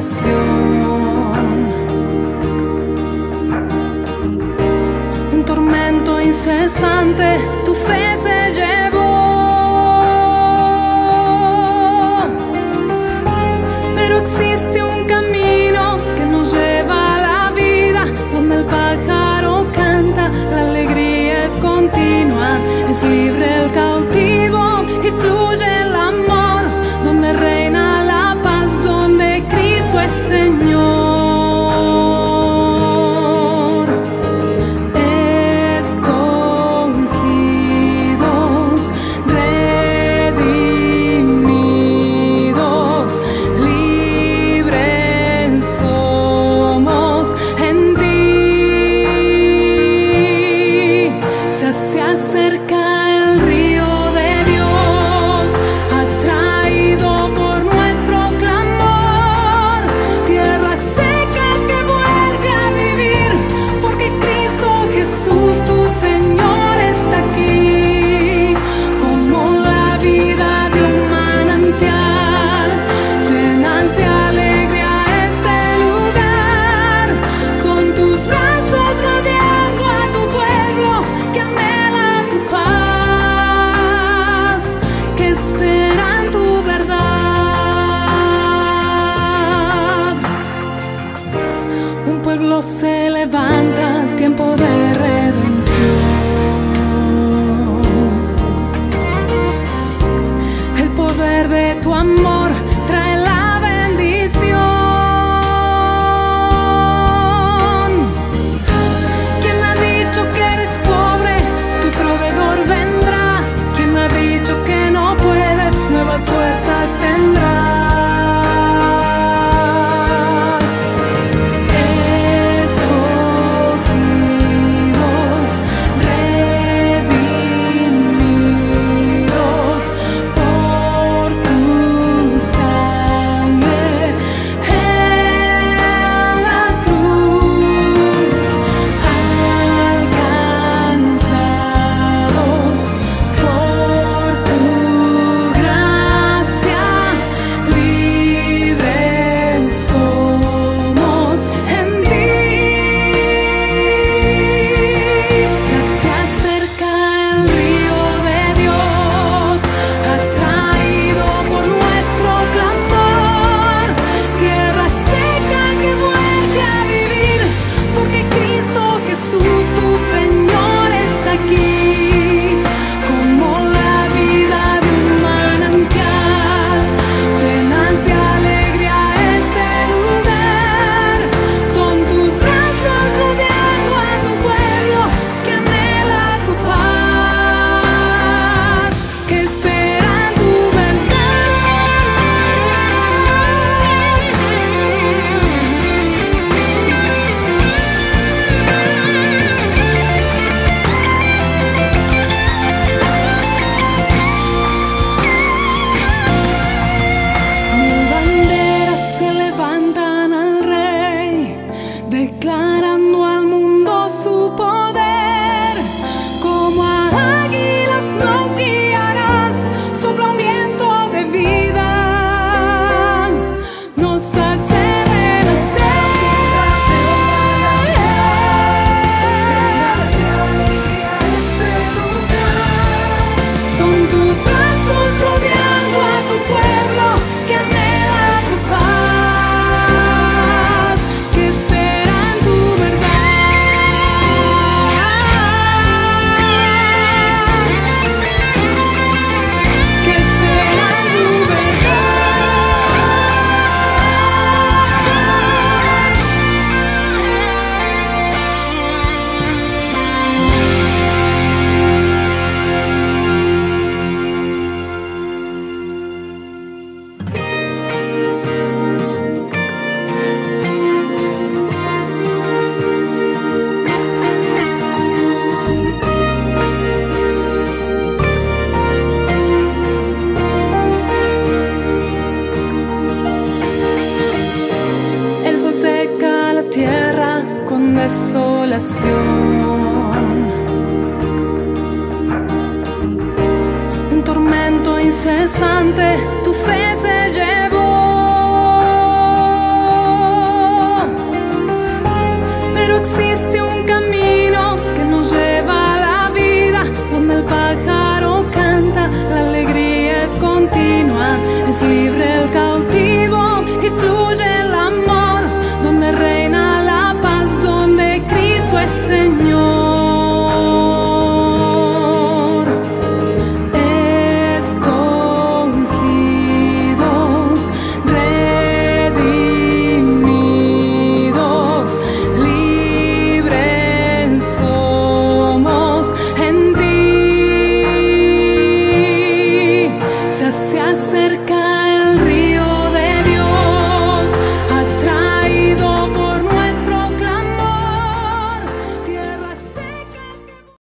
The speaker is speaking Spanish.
desolación. Un tormento incesante tu fe se llevó, pero existe un camino que nos lleva a la vida, donde el pájaro canta, la alegría es continua, es libre el cautivo y fluye el amor, donde reina la paz, donde Cristo es Señor. Se levanta, tiempo de redención. El poder de tu amor trae la bendición. ¿Quién ha dicho que eres pobre? Tu proveedor vendrá. ¿Quién ha dicho que no puedes? Nuevas fuerzas tendrás. Declarando al mundo su poder, como a águilas nos guiarás, sopla un viento de vida, nos hace renacer. Son tus brazos rodeando a tu pueblo que anhela tu paz, que espera tu desolación. Un tormento incesante tu fe se llevó, libre el cautivo y fluye el amor, donde reina la paz, donde Cristo es Señor. Escogidos, redimidos, libres somos en ti. Ya se acerca